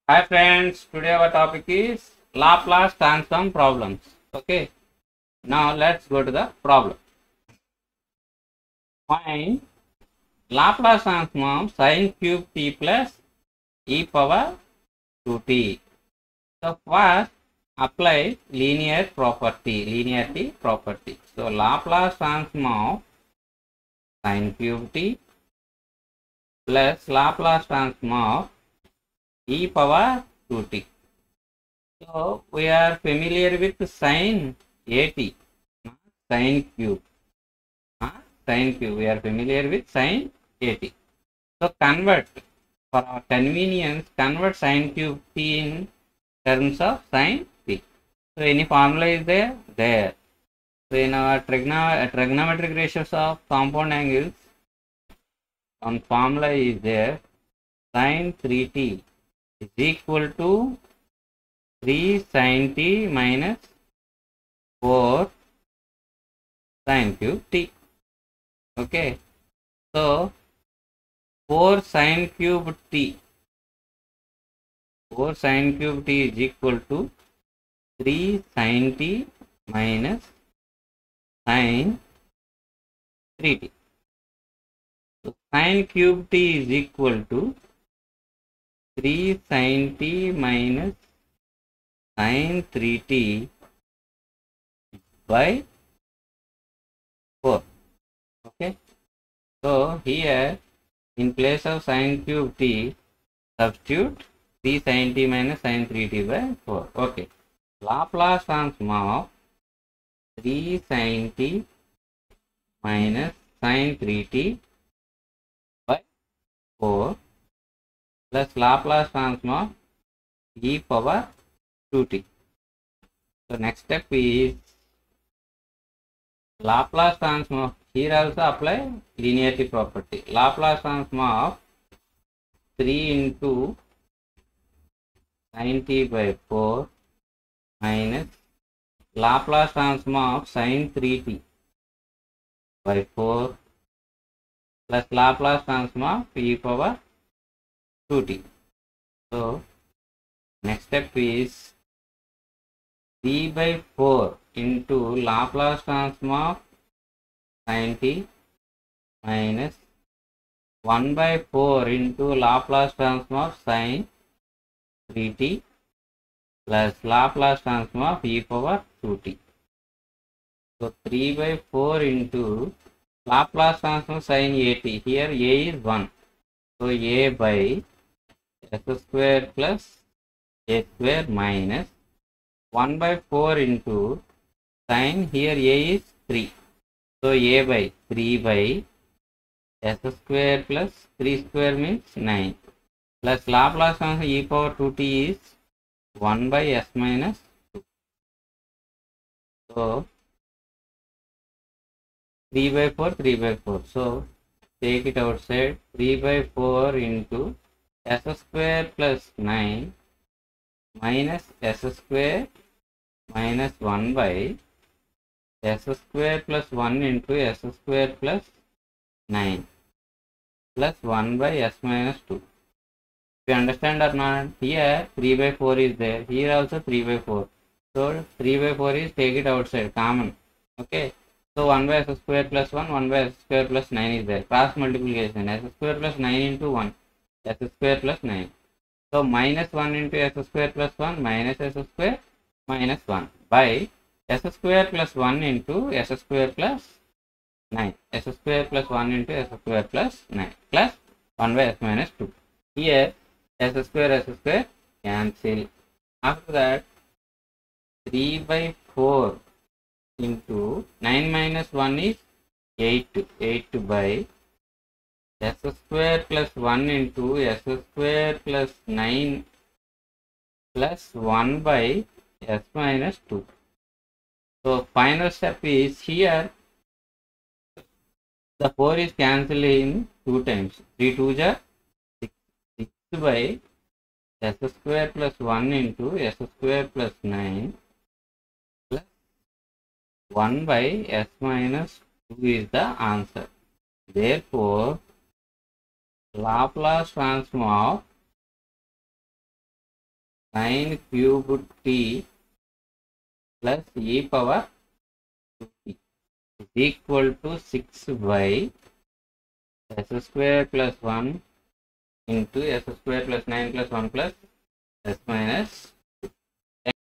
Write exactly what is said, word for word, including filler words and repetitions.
Hi friends, today our topic is Laplace transform problems. Okay, now let's go to the problem. Find Laplace transform sin cube t plus e power two t. So first apply linear property, linearity property. So Laplace transform of sin cube t plus Laplace transform of e power two t. So we are familiar with sin at, not sin cube. Not sin cube. We are familiar with sin at. So convert for our convenience. Convert sin cube t in terms of sin t. So any formula is there? There. So in our trigono trigonometric ratios of compound angles, one formula is there. Sin three t is equal to three sin t minus four sin cube t. Okay, so four sin cube t, four sin cube t is equal to three sin t minus sin three t. So sin cube t is equal to three sin t minus sin three t by four. Okay, so here in place of sin cube t, substitute three sin t minus sin three t by four. Okay, Laplace transform of three sin t minus sin three t by four plus Laplace transform of e power two t. So next step is Laplace transform of, here also apply linearity property. Laplace transform of three into sin t by four minus Laplace transform of sin three t by four plus Laplace transform of e power two t. So next step is three by four into Laplace transform of sin t minus one by four into Laplace transform of sin three t plus Laplace transform of e power two t. So three by four into Laplace transform sin at. Here a is one. So a by s square plus a square minus one by four into sin, here a is three. So a by three by s square plus three square means nine plus Laplace transform e power two t is one by s minus two. So three by four, three by four. So take it outside. three by four into s square plus nine minus s square minus one by s square plus one into s square plus nine plus one by s minus two. You understand or not? Here three by four is there. Here also three by four. So three by four is, take it outside, common. Okay. So one by s square plus one, one by s square plus nine is there. Cross multiplication. S square plus nine into one. S square plus nine. So minus one into s square plus one minus s square minus one by s square plus one into s square plus nine. S square plus one into s square plus nine plus one by s minus two. Here s square s square cancel. After that three by four into nine minus one is eight. eight by s square plus one into s square plus nine plus one by s minus two. So final step is, here the four is cancelling two times. three twos are six. six by s square plus one into s square plus nine plus one by s minus two is the answer. Therefore Laplace transform of nine cube t plus e power two t is equal to six by s square plus one into s square plus nine plus one plus s minus